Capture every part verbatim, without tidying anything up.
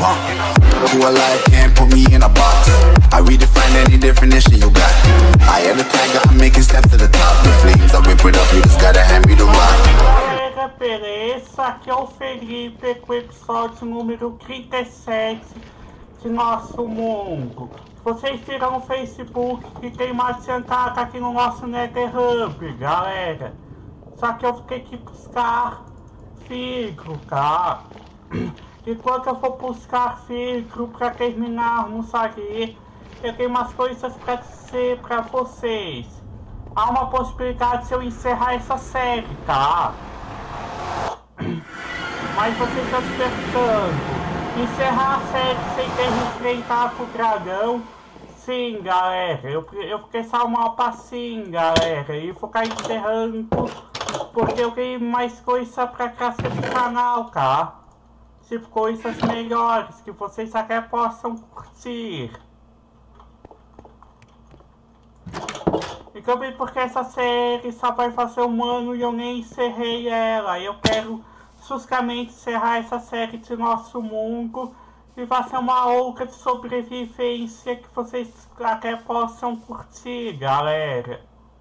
punk. Who alive can't put me in a box. I redefine any definition you got. I am the tiger, I'm making steps to the top. The flames, I whip it up, you just gotta hand me the rock. Galera, beleza? Aqui é o Felipe com o episódio número trinta e sete de Nosso Mundo. Vocês viram no Facebook que tem mais sentado aqui no nosso Nether Hub, galera. Só que eu fiquei aqui buscar filtro, tá? Enquanto eu for buscar filtro pra terminarmos ali, eu tenho umas coisas pra dizer pra vocês. Há uma possibilidade de eu encerrar essa série, tá? Mas vocês estão se perguntando, encerrar a série sem ter enfrentado o dragão? Sim, galera, eu, eu fiquei salvar pra sim, galera, e vou ficar encerrando porque eu tenho mais coisa pra trazer pro canal, tá? Tipo, coisas melhores que vocês até possam curtir. E também porque essa série só vai fazer um ano e eu nem encerrei ela. Eu quero justamente encerrar essa série de Nosso Mundo e fazer uma outra de sobrevivência que vocês até possam curtir, galera.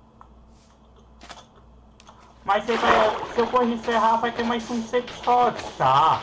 Mas se, vai, se eu for encerrar vai ter mais uns episódios, tá?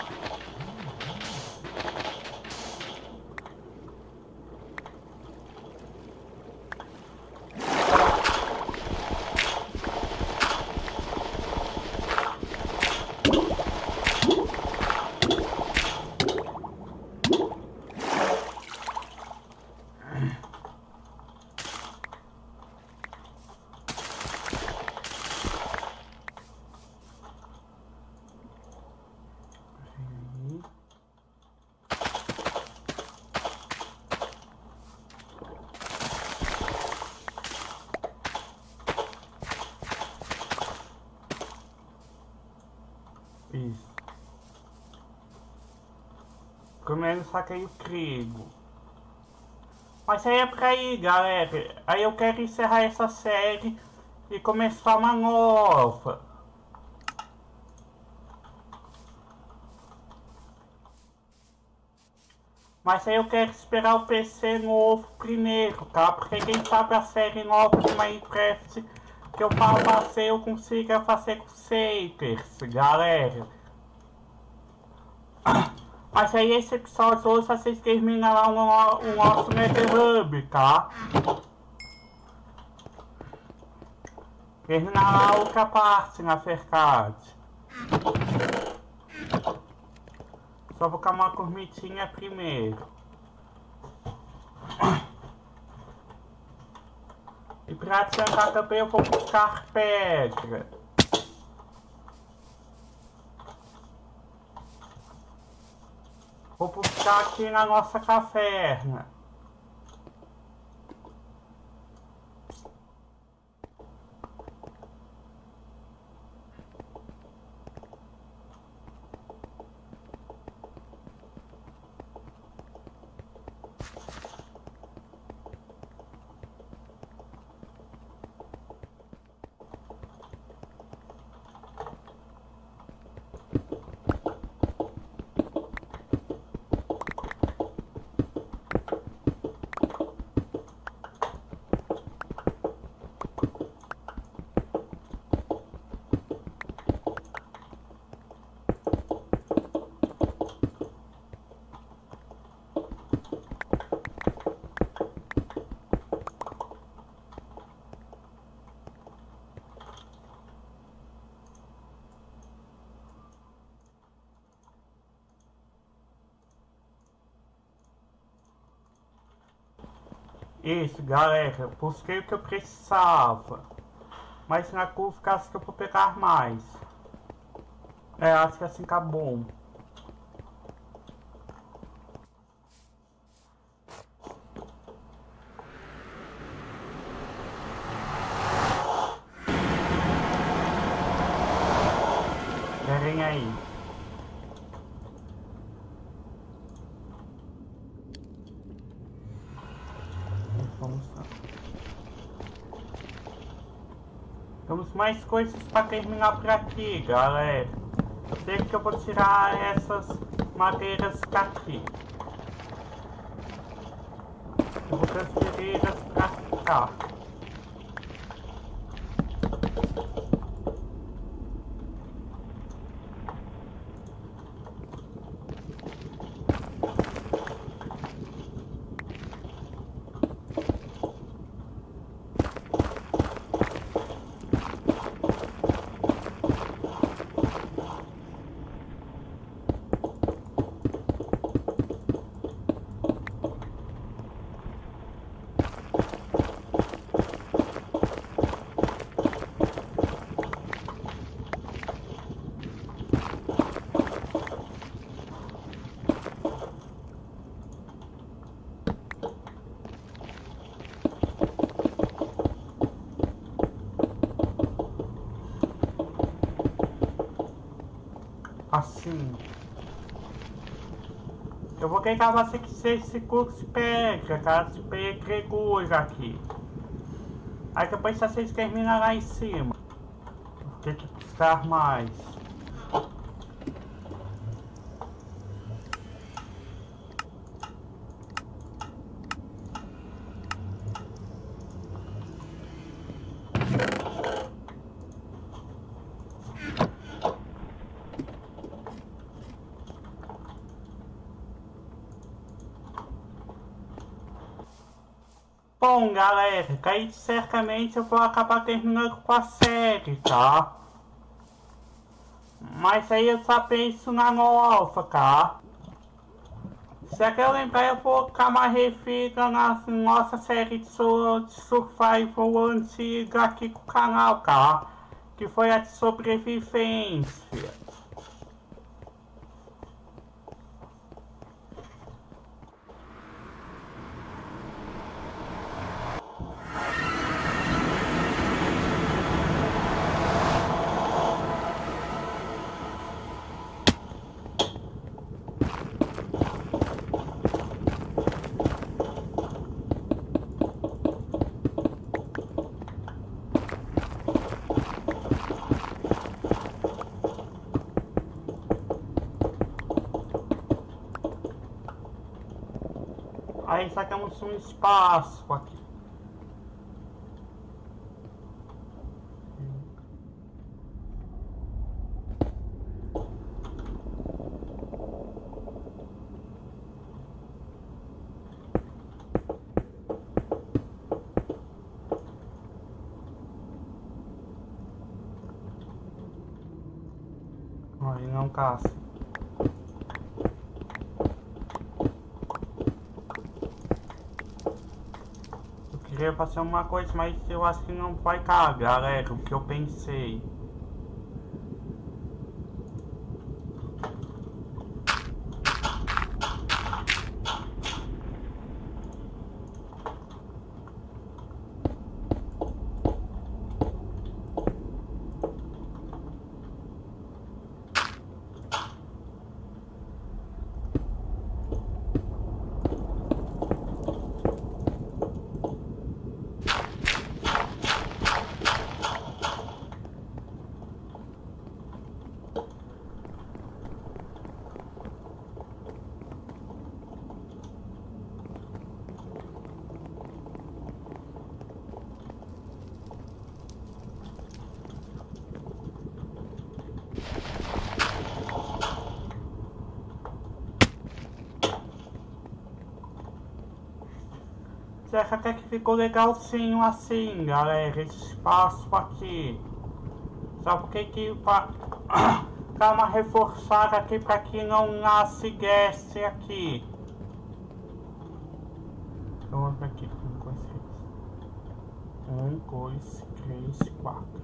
Isso. Primeiro saquei o trigo. Mas aí é pra ir, galera. Aí eu quero encerrar essa série e começar uma nova. Mas aí eu quero esperar o P C novo primeiro, tá? Porque quem sabe a série nova do Minecraft que eu falo fazer, eu consiga fazer com shakers, galera. Mas aí esse episódio hoje vocês terminam lá o, o nosso Nether Hub, tá? Terminar lá outra parte, na verdade. Só vou colocar uma cormitinha primeiro. E pra adiantar também eu vou buscar pedra. Vou buscar aqui na nossa caverna. Isso, galera, busquei o que eu precisava. Mas na curva acho que eu vou pegar mais. É, acho que assim tá bom. Esperem aí. Temos mais coisas para terminar por aqui, galera. Eu sei que eu vou tirar essas madeiras daqui. Eu vou transferi-las pra cá. Assim. Eu vou clicar você que esse curso pega, tá? Se pega aqui. Aí depois vocês terminam lá em cima. Tem que buscar mais. Bom, galera, aí certamente eu vou acabar terminando com a série, tá? Mas aí eu só penso na nova, tá? Se é que eu lembrar, eu vou ficar mais refita na nossa série de, sur de survival antiga aqui com o canal, tá? Que foi a de sobrevivência. Aí sacamos um espaço aqui. Aí não caça. Eu queria fazer uma coisa, mas eu acho que não vai cagar, galera, o que eu pensei. Será até que ficou legalzinho assim, galera, esse espaço aqui. Só porque que vai dar uma reforçada aqui para que não nasce guest aqui. Então vamos aqui, um, dois, três, quatro.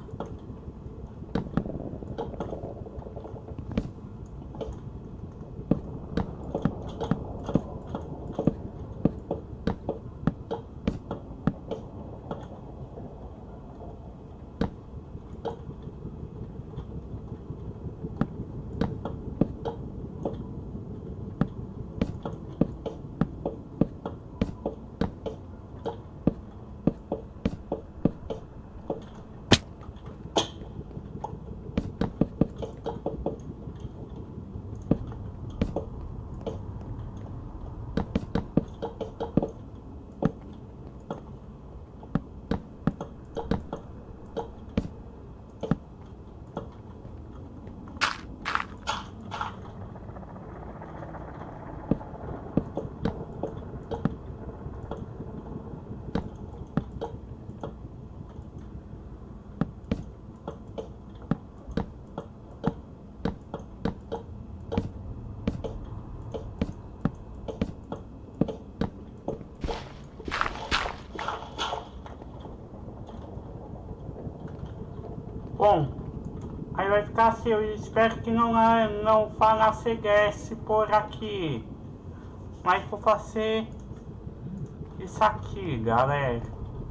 Bom, aí vai ficar assim, eu espero que não, não faça C G S por aqui. Mas vou fazer isso aqui, galera.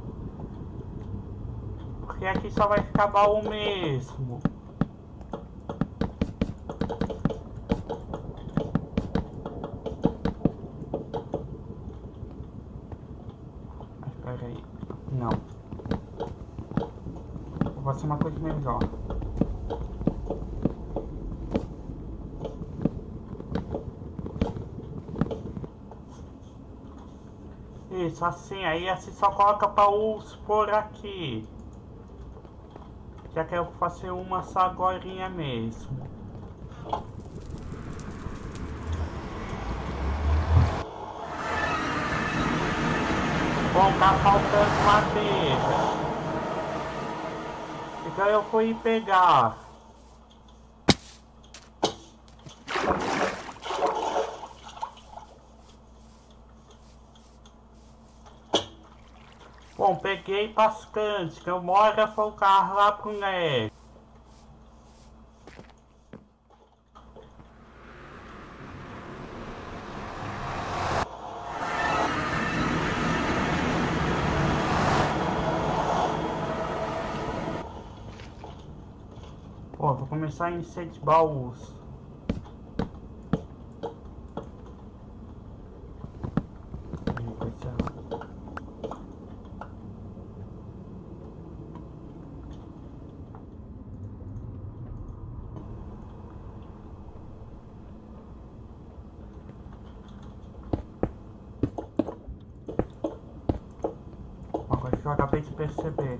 Porque aqui só vai ficar baú mesmo. Mas espera aí. Não. Vou fazer uma coisa melhor. Isso, assim, aí assim só coloca baús por aqui. Já que eu vou fazer uma só agorinha mesmo. Bom, tá faltando madeira. Então eu fui pegar. Bom, peguei bastante, que eu moro foi o carro lá pro Neto. Pô, vou começar a encher de baús. Uma coisa que eu acabei de perceber.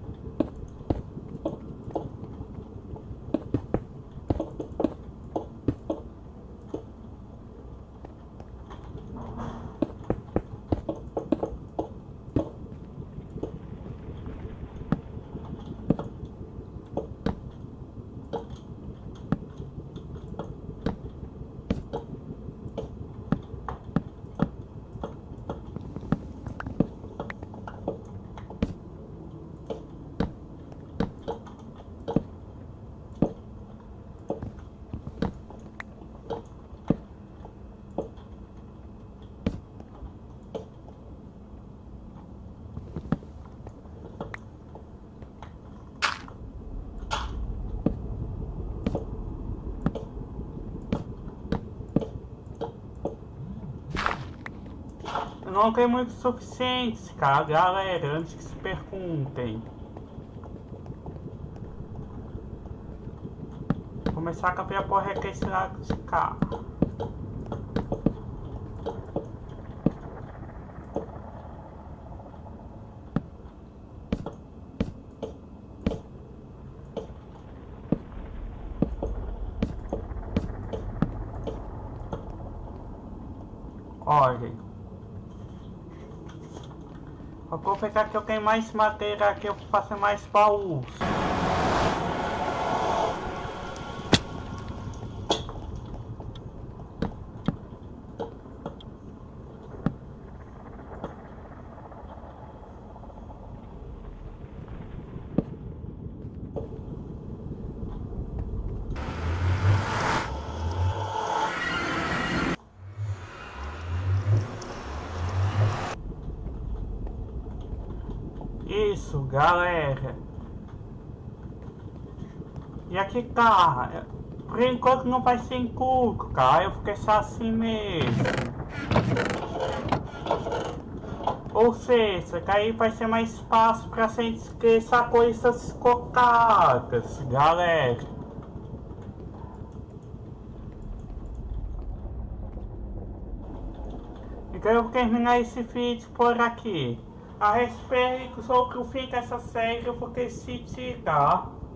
Eu não tenho muito suficiente, cara, galera, antes que se perguntem. Vou começar a campear por esse lado de cá. Olha. Vou aproveitar que eu tenho mais madeira aqui, eu vou fazer mais baús. Isso, galera. E aqui tá. Por enquanto não vai ser em curto, cara. Eu vou deixar assim mesmo. Ou seja, que aí vai ser mais espaço pra gente esquecer coisas cocadas, galera. Então eu vou terminar esse vídeo por aqui. A respeito sobre o fim dessa série, eu vou decidir, tá?